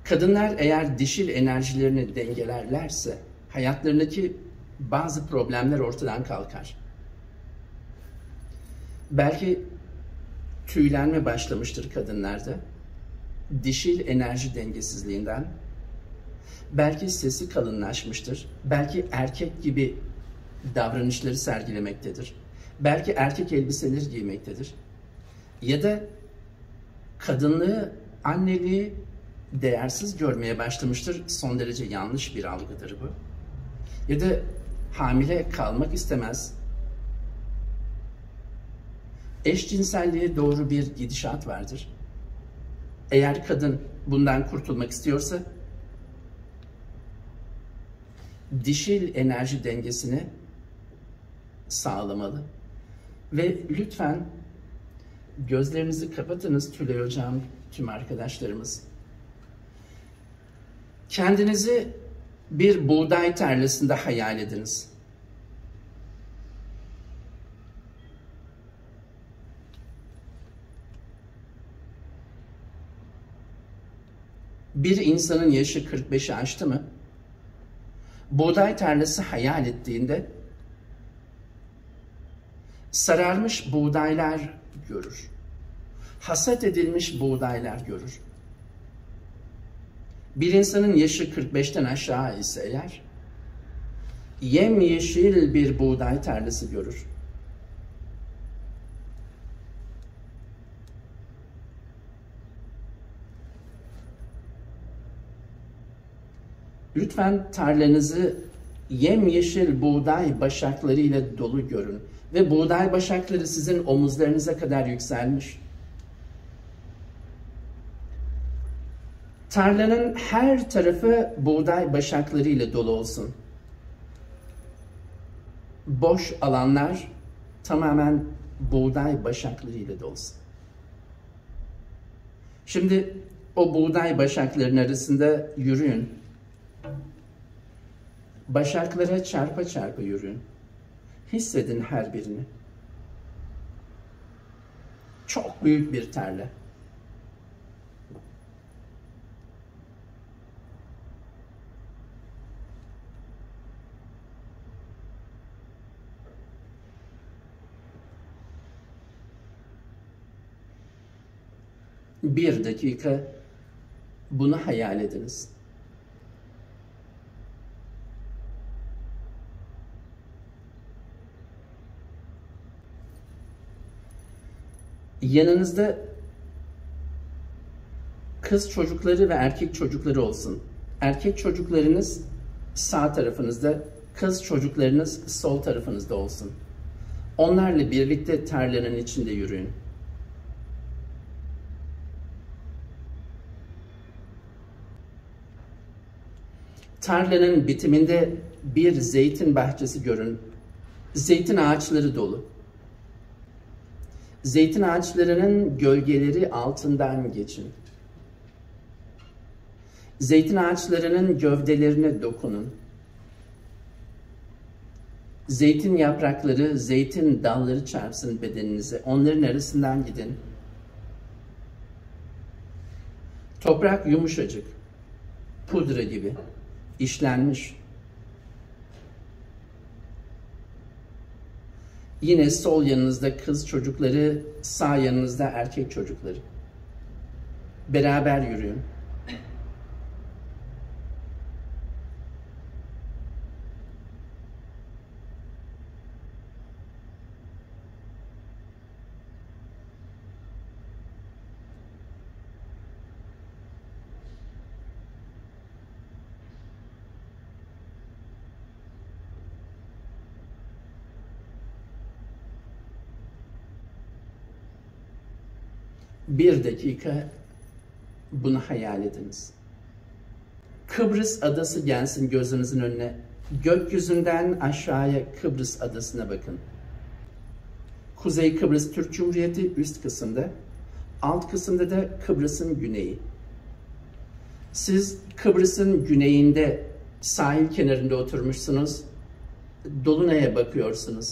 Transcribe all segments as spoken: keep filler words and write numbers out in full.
Kadınlar eğer dişil enerjilerini dengelerlerse hayatlarındaki bazı problemler ortadan kalkar. Belki tüylenme başlamıştır kadınlarda, dişil enerji dengesizliğinden. Belki sesi kalınlaşmıştır, belki erkek gibi davranışları sergilemektedir. Belki erkek elbiseleri giymektedir. Ya da kadınlığı, anneliği değersiz görmeye başlamıştır. Son derece yanlış bir algıdır bu. Ya da hamile kalmak istemez. Eşcinselliğe doğru bir gidişat vardır. Eğer kadın bundan kurtulmak istiyorsa, dişil enerji dengesini sağlamalı. Ve lütfen gözlerinizi kapatınız Tülay Hocam, tüm arkadaşlarımız. Kendinizi bir buğday tarlasında hayal ediniz. Bir insanın yaşı kırk beşi aştı mı, buğday tarlası hayal ettiğinde sararmış buğdaylar görür. Hasat edilmiş buğdaylar görür. Bir insanın yaşı kırk beşten aşağı ise eğer, yemyeşil bir buğday tarlası görür. Lütfen tarlanızı yemyeşil buğday başaklarıyla dolu görün. Ve buğday başakları sizin omuzlarınıza kadar yükselmiş. Tarlanın her tarafı buğday başaklarıyla dolu olsun. Boş alanlar tamamen buğday başaklarıyla dolsun. Şimdi o buğday başaklarının arasında yürüyün. Başaklara çarpa çarpa yürüyün. Hissedin her birini. Çok büyük bir tarla. Bir dakika bunu hayal ediniz. Yanınızda kız çocukları ve erkek çocukları olsun. Erkek çocuklarınız sağ tarafınızda, kız çocuklarınız sol tarafınızda olsun. Onlarla birlikte tarlanın içinde yürüyün. Tarlanın bitiminde bir zeytin bahçesi görün. Zeytin ağaçları dolu. Zeytin ağaçlarının gölgeleri altından geçin. Zeytin ağaçlarının gövdelerine dokunun. Zeytin yaprakları, zeytin dalları çarpsın bedeninize. Onların arasından gidin. Toprak yumuşacık, pudra gibi, işlenmiş. Yine sol yanınızda kız çocukları, sağ yanınızda erkek çocukları. Beraber yürüyün. Bir dakika bunu hayal ediniz. Kıbrıs adası gelsin gözünüzün önüne. Gökyüzünden aşağıya Kıbrıs adasına bakın. Kuzey Kıbrıs Türk Cumhuriyeti üst kısımda, alt kısımda da Kıbrıs'ın güneyi. Siz Kıbrıs'ın güneyinde sahil kenarında oturmuşsunuz, Dolunay'a bakıyorsunuz.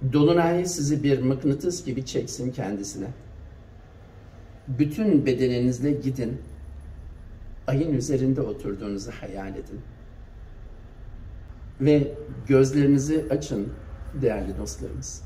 Dolunay sizi bir mıknatıs gibi çeksin kendisine. Bütün bedeninizle gidin. Ayın üzerinde oturduğunuzu hayal edin. Ve gözlerinizi açın değerli dostlarımız.